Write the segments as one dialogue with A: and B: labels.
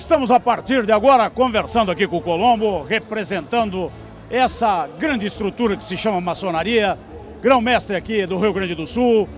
A: Estamos a partir de agora conversando aqui com o Colombo, representando essa grande estrutura que se chama maçonaria, grão-mestre aqui do Rio Grande do Sul,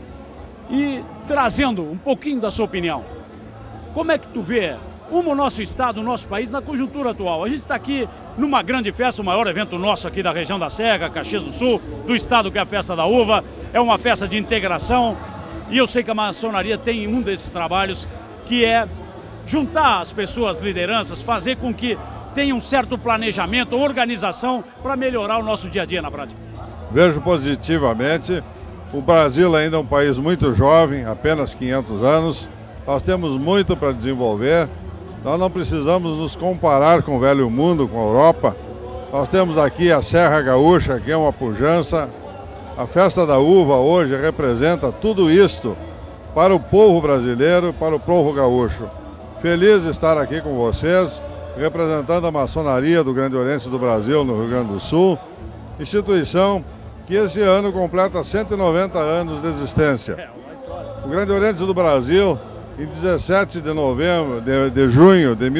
A: e trazendo um pouquinho da sua opinião. Como é que tu vê o nosso estado, o nosso país na conjuntura atual? A gente está aqui numa grande festa, o maior evento nosso aqui da região da Serra, Caxias do Sul, do estado, que é a Festa da Uva. É uma festa de integração e eu sei que a maçonaria tem um desses trabalhos, que é juntar as pessoas, lideranças, fazer com que tenha um certo planejamento, organização para melhorar o nosso dia a dia na prática.
B: Vejo positivamente. O Brasil ainda é um país muito jovem, apenas 500 anos. Nós temos muito para desenvolver. Nós não precisamos nos comparar com o velho mundo, com a Europa. Nós temos aqui a Serra Gaúcha, que é uma pujança. A Festa da Uva hoje representa tudo isto para o povo brasileiro, para o povo gaúcho. Feliz de estar aqui com vocês, representando a maçonaria do Grande Oriente do Brasil, no Rio Grande do Sul, instituição que esse ano completa 190 anos de existência. O Grande Oriente do Brasil, em 17 de junho de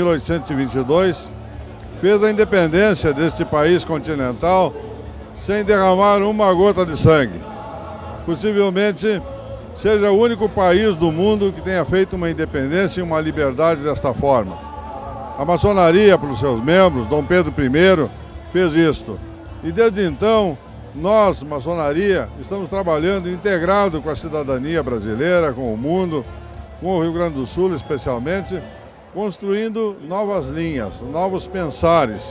B: 1822, fez a independência deste país continental sem derramar uma gota de sangue. Possivelmente seja o único país do mundo que tenha feito uma independência e uma liberdade desta forma. A maçonaria, pelos seus membros, Dom Pedro I, fez isto. E desde então, nós, maçonaria, estamos trabalhando integrado com a cidadania brasileira, com o mundo, com o Rio Grande do Sul especialmente, construindo novas linhas, novos pensares,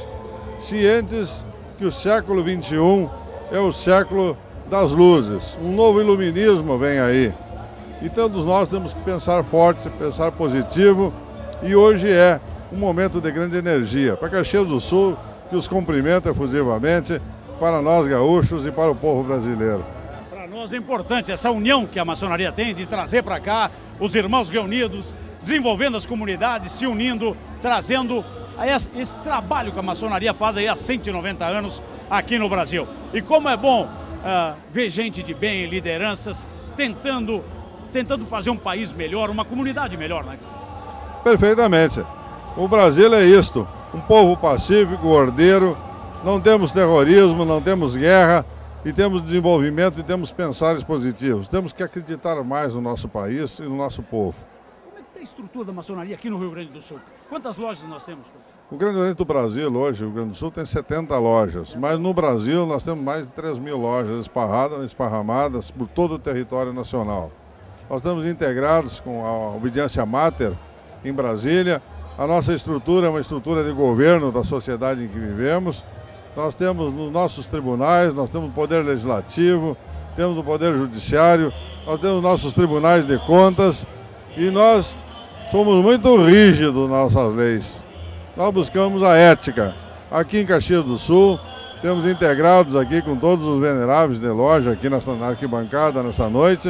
B: cientes que o século XXI é o século das luzes. Um novo iluminismo vem aí. E todos nós temos que pensar forte, pensar positivo, e hoje é um momento de grande energia. Para Caxias do Sul, que os cumprimenta efusivamente, para nós gaúchos e para o povo brasileiro.
A: Para nós é importante essa união que a maçonaria tem de trazer para cá os irmãos reunidos, desenvolvendo as comunidades, se unindo, trazendo esse trabalho que a maçonaria faz aí há 190 anos aqui no Brasil. E como é bom ver gente de bem, lideranças, tentando fazer um país melhor, uma comunidade melhor, né?
B: Perfeitamente. O Brasil é isto, um povo pacífico, ordeiro, não temos terrorismo, não temos guerra, e temos desenvolvimento e temos pensares positivos. Temos que acreditar mais no nosso país e no nosso povo.
A: Como é que está a estrutura da maçonaria aqui no Rio Grande do Sul? Quantas lojas nós temos?
B: O Grande Oriente do Brasil hoje, o Rio Grande do Sul, tem 70 lojas, mas no Brasil nós temos mais de 3.000 lojas esparramadas por todo o território nacional. Nós estamos integrados com a Obediência Mater em Brasília. A nossa estrutura é uma estrutura de governo da sociedade em que vivemos. Nós temos nos nossos tribunais, nós temos o Poder Legislativo, temos o Poder Judiciário, nós temos nossos tribunais de contas e nós somos muito rígidos nas nossas leis. Nós buscamos a ética. Aqui em Caxias do Sul, temos integrados aqui com todos os veneráveis de loja aqui na arquibancada nessa noite,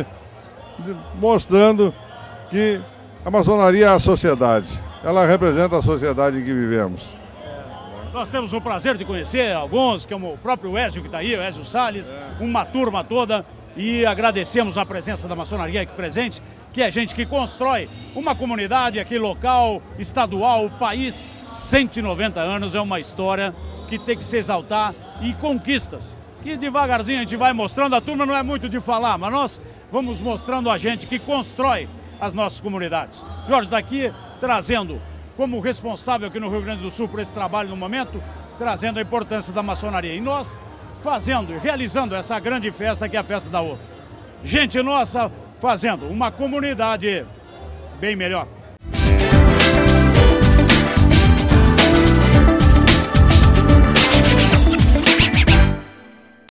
B: mostrando que a maçonaria é a sociedade. Ela representa a sociedade em que vivemos.
A: Nós temos o prazer de conhecer alguns, que é o próprio Ézio que está aí, o Ézio Salles, uma turma toda, e agradecemos a presença da maçonaria aqui presente, que é gente que constrói uma comunidade aqui local, estadual, o país. 190 anos é uma história que tem que se exaltar, e conquistas que devagarzinho a gente vai mostrando. A turma não é muito de falar, mas nós vamos mostrando a gente que constrói as nossas comunidades. Jorge está aqui trazendo, como responsável aqui no Rio Grande do Sul por esse trabalho no momento, trazendo a importância da maçonaria. E nós fazendo e realizando essa grande festa que é a Festa da Uva. Gente nossa fazendo uma comunidade bem melhor.